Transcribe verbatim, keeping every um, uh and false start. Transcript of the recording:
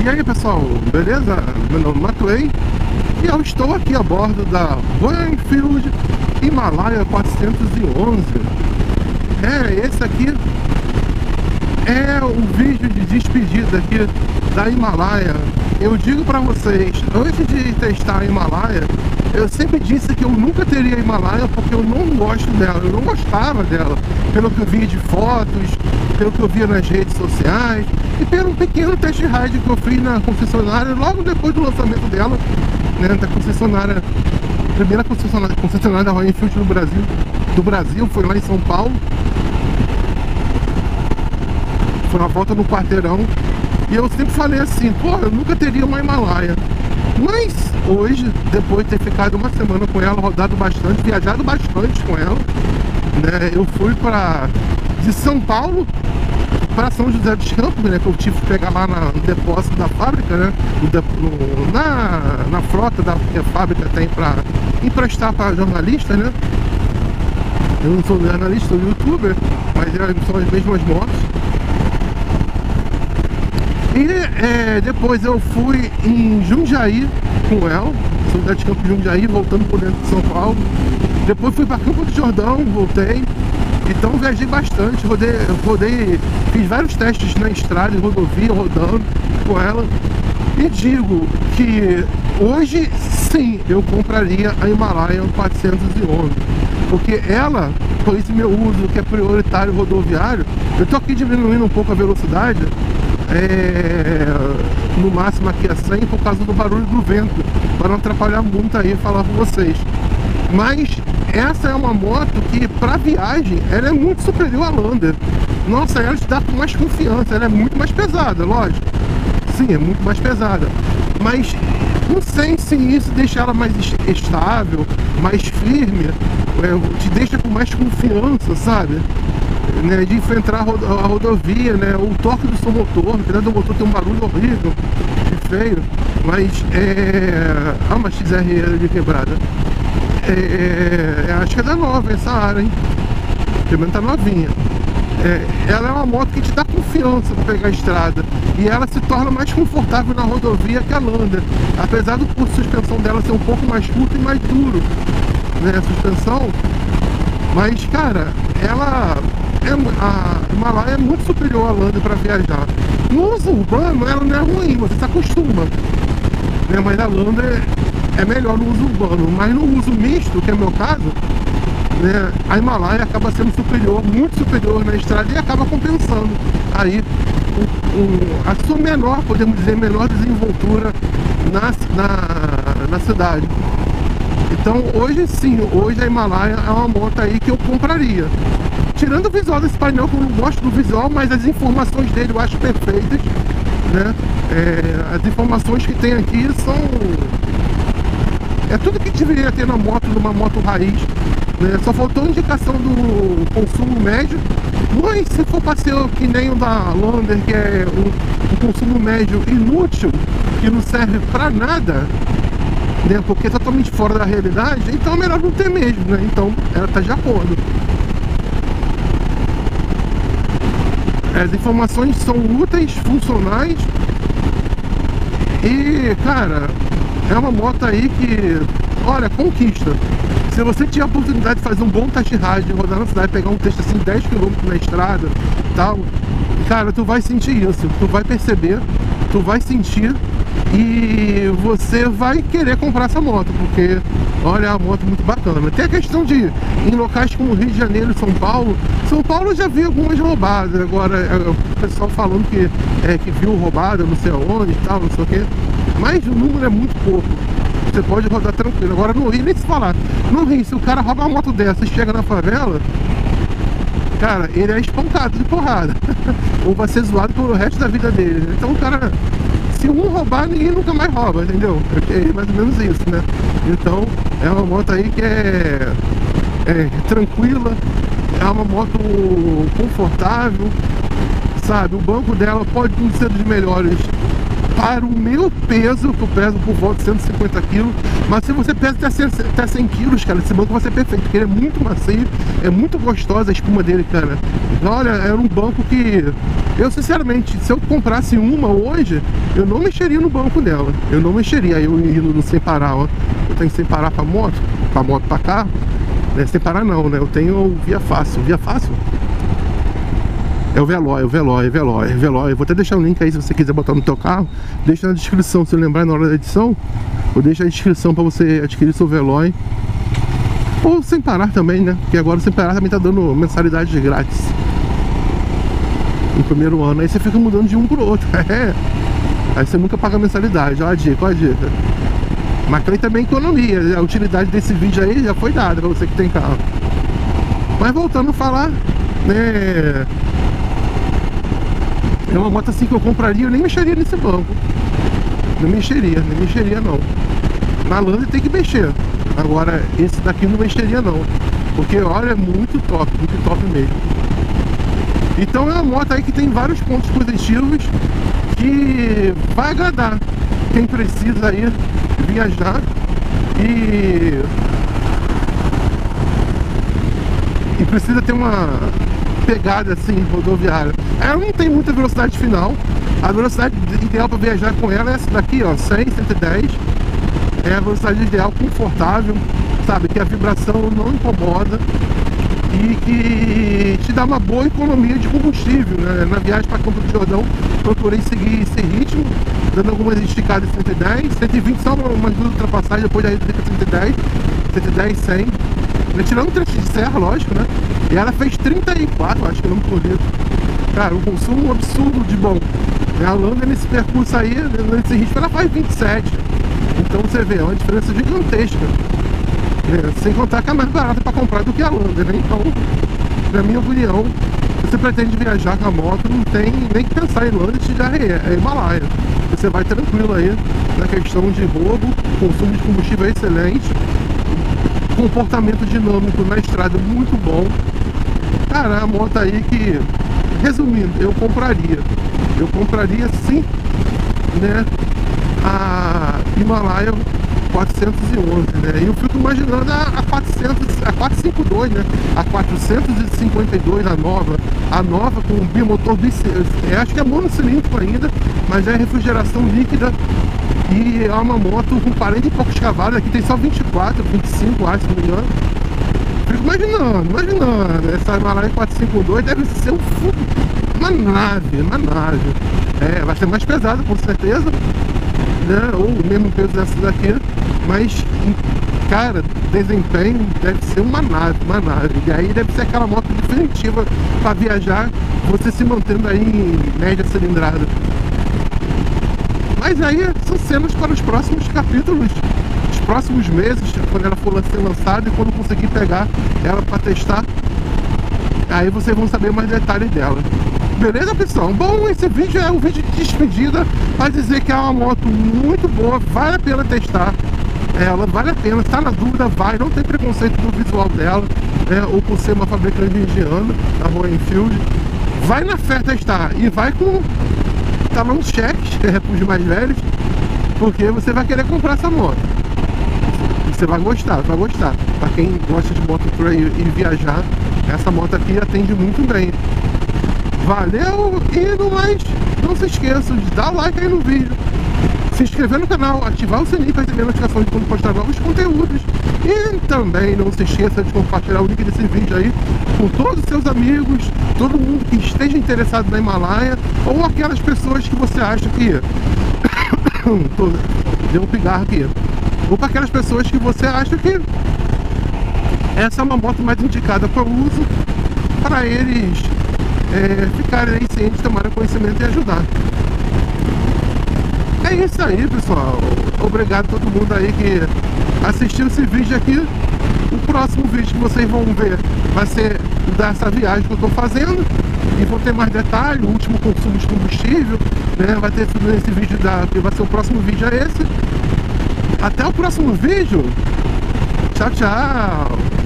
E aí pessoal, beleza? Meu nome é Maclay e eu estou aqui a bordo da Royal Enfield Himalaya quatrocentos e onze. É, esse aqui é o vídeo de despedida aqui da Himalaya. Eu digo pra vocês, antes de testar a Himalaya, eu sempre disse que eu nunca teria a Himalaya porque eu não gosto dela, eu não gostava dela, pelo que eu via de fotos, pelo que eu via nas redes sociais e pelo um pequeno test ride que eu fiz na concessionária logo depois do lançamento dela, né, da concessionária, primeira concessionária, concessionária da Royal Enfield no Brasil, do Brasil, foi lá em São Paulo. Foi uma volta no quarteirão. E eu sempre falei assim, pô, eu nunca teria uma Himalaya. Mas hoje, depois de ter ficado uma semana com ela, rodado bastante, viajado bastante com ela, né, eu fui para de São Paulo para São José dos Campos, né, que eu tive que pegar lá na, no depósito da fábrica, né, no, no, na, na frota da que a fábrica tem para emprestar para jornalistas, né. Eu não sou jornalista, sou youtuber, mas são as mesmas motos. E é, depois eu fui em Jundiaí com ela, São José de Campos, Jundiaí, voltando por dentro de São Paulo. Depois fui para Campo do Jordão, voltei. Então viajei bastante, rodei, rodei, fiz vários testes na estrada, em rodovia, rodando com ela. E digo que hoje sim eu compraria a Himalaya quatrocentos e onze. Porque ela, com esse meu uso que é prioritário rodoviário, eu tô aqui diminuindo um pouco a velocidade. É, no máximo aqui a cem por causa do barulho do vento, para não atrapalhar muito aí falar com vocês. Mas essa é uma moto que para viagem ela é muito superior à Lander. Nossa, ela te dá com mais confiança, ela é muito mais pesada, lógico. Sim, é muito mais pesada, mas não sei se isso deixa ela mais estável, mais firme, é, te deixa com mais confiança, sabe? Né, de enfrentar a, rodo a rodovia, né, o torque do seu motor, apesar do motor ter um barulho horrível, de feio, mas é... ah, uma X R de quebrada, é... é... acho que é da nova essa área, hein, pelo menos tá novinha. É... ela é uma moto que te dá confiança para pegar a estrada, e ela se torna mais confortável na rodovia que a Lander, apesar do curso de suspensão dela ser um pouco mais curto e mais duro, né, a suspensão. Mas cara, ela é, a Himalaya é muito superior à Lander para viajar. No uso urbano ela não é ruim, você se acostuma, né? Mas a Lander é melhor no uso urbano, mas no uso misto, que é o meu caso, né, a Himalaya acaba sendo superior, muito superior na estrada, e acaba compensando aí o, o, a sua menor, podemos dizer, menor desenvoltura na, na, na cidade. Então hoje sim, hoje a Himalaya é uma moto aí que eu compraria. Tirando o visual desse painel, que eu não gosto do visual, mas as informações dele eu acho perfeitas, né? É, as informações que tem aqui são... é tudo que deveria ter na moto, numa moto raiz, né? Só faltou a indicação do consumo médio, mas se for para ser que nem o da Lander, que é um, um consumo médio inútil, que não serve para nada, né, porque é totalmente fora da realidade, então é melhor não ter mesmo, né? Então ela tá de acordo. As informações são úteis, funcionais e, cara, é uma moto aí que, olha, conquista. Se você tiver a oportunidade de fazer um bom test ride, rodar na cidade, pegar um texto assim, dez quilômetros na estrada e tal, cara, tu vai sentir isso, tu vai perceber, tu vai sentir e você vai querer comprar essa moto, porque, olha, é uma moto muito bacana. Tem a questão de, em locais como Rio de Janeiro e São Paulo, São Paulo eu já vi algumas roubadas, agora é, o pessoal falando que, é, que viu roubada, não sei aonde e tal, não sei o que, mas o número é muito pouco. Você pode rodar tranquilo. Agora no Rio, nem se falar. No Rio, se o cara rouba uma moto dessa e chega na favela, cara, ele é espancado de porrada. Ou vai ser zoado pelo resto da vida dele. Então o cara, se um roubar, ninguém nunca mais rouba, entendeu? É mais ou menos isso, né? Então é uma moto aí que é, é tranquila, é uma moto confortável, sabe? O banco dela pode não ser dos melhores para o meu peso, que eu peso por volta de cento e cinquenta quilos, mas se você pesa até cem quilos, cara, esse banco vai ser perfeito, porque ele é muito macio, é muito gostosa a espuma dele, cara. Então, olha, era um banco que eu, sinceramente, se eu comprasse uma hoje, eu não mexeria no banco dela, eu não mexeria. Eu indo no sem parar, ó, eu tenho sem parar pra moto, pra moto pra carro, né? Sem parar não, né, eu tenho o Via Fácil, Via Fácil? É o Veloy, é o Veloy, é o Veloy, é o Veloy. Eu vou até deixar o link aí se você quiser botar no teu carro. Deixa na descrição, se lembrar na hora da edição. Eu deixo a descrição para você adquirir seu Veloy. Ou sem parar também, né? Porque agora sem parar também tá dando mensalidade grátis no primeiro ano. Aí você fica mudando de um pro outro. É. Aí você nunca paga mensalidade. Olha a dica, olha a dica. Mas aí também economia. A utilidade desse vídeo aí já foi dada para você que tem carro. Mas voltando a falar, né? É uma moto assim que eu compraria, eu nem mexeria nesse banco. Não mexeria, nem mexeria não. Na Lander tem que mexer. Agora, esse daqui não mexeria não. Porque, olha, é muito top, muito top mesmo. Então é uma moto aí que tem vários pontos positivos que vai agradar quem precisa aí viajar e... E precisa ter uma pegada assim rodoviária. Ela não tem muita velocidade final. A velocidade ideal para viajar com ela é essa daqui, ó, cem, cento e dez. É a velocidade ideal, confortável, sabe, que a vibração não incomoda e que te dá uma boa economia de combustível, né? Na viagem para Campos do Jordão procurei seguir esse ritmo, dando algumas esticadas em cento e dez, cento e vinte só umas duas ultrapassagens, depois daí fica cento e dez, cento e dez, cem, tirando um trecho de serra, lógico, né? E ela fez trinta e quatro, acho que não por litro. Cara, um consumo absurdo de bom. A Lander nesse percurso aí, nesse ritmo, ela faz vinte e sete. Então você vê, é uma diferença gigantesca. É, sem contar que é mais barata para comprar do que a Lander, né? Então, na minha opinião, se você pretende viajar com a moto, não tem nem que pensar em Lander, já é, é Himalaia. Você vai tranquilo aí na questão de roubo, consumo de combustível excelente, comportamento dinâmico na estrada muito bom. Cara, a moto aí que, resumindo, eu compraria. Eu compraria sim, né, a Himalaia quatrocentos e onze, né? E eu fico imaginando a, a quatrocentos, a quatrocentos e cinquenta e dois, né? A quatrocentos e cinquenta e dois, a nova, a nova com bimotor bicilíndrico, é, acho que é monocilíndrico ainda, mas é refrigeração líquida e é uma moto com quarenta e poucos cavalos, aqui tem só vinte e quatro, vinte e cinco, acho, se não me engano. Fico imaginando, imaginando, essa Himalaia quatrocentos e cinquenta e dois deve ser um fundo, uma nave, uma nave. É, vai ser mais pesada com certeza, né? Ou o mesmo peso dessa daqui, mas, cara, desempenho deve ser uma nave, uma nave. E aí deve ser aquela moto definitiva para viajar, você se mantendo aí em média cilindrada. Mas aí são cenas para os próximos capítulos, os próximos meses, quando ela for ser lançada e quando conseguir pegar ela para testar. Aí vocês vão saber mais detalhes dela. Beleza, pessoal? Bom, esse vídeo é um vídeo de despedida para dizer que é uma moto muito boa, vale a pena testar ela, vale a pena, tá na dúvida, vai, não tem preconceito no visual dela, né, ou por ser uma fabricante indiana, a Royal Enfield. Vai na fé testar e vai com talão cheque, é para os mais velhos, porque você vai querer comprar essa moto. Você vai gostar, vai gostar. Para quem gosta de moto trail e viajar, essa moto aqui atende muito bem. Valeu, e no mais, não se esqueçam de dar like aí no vídeo, se inscrever no canal, ativar o sininho para receber notificações de quando postar novos conteúdos. E também não se esqueça de compartilhar o link desse vídeo aí com todos os seus amigos, todo mundo que esteja interessado na Himalaia, ou aquelas pessoas que você acha que... Deu um pigarro aqui. Ou para aquelas pessoas que você acha que essa é uma moto mais indicada para o uso, para eles é, ficarem aí cientes, tomarem conhecimento e ajudar. É isso aí, pessoal. Obrigado a todo mundo aí que assistiu esse vídeo aqui. O próximo vídeo que vocês vão ver vai ser dessa viagem que eu estou fazendo, e vou ter mais detalhes, o último consumo de combustível, né? Vai ter tudo nesse vídeo, da, que vai ser o próximo vídeo é esse. Até o próximo vídeo. Tchau, tchau.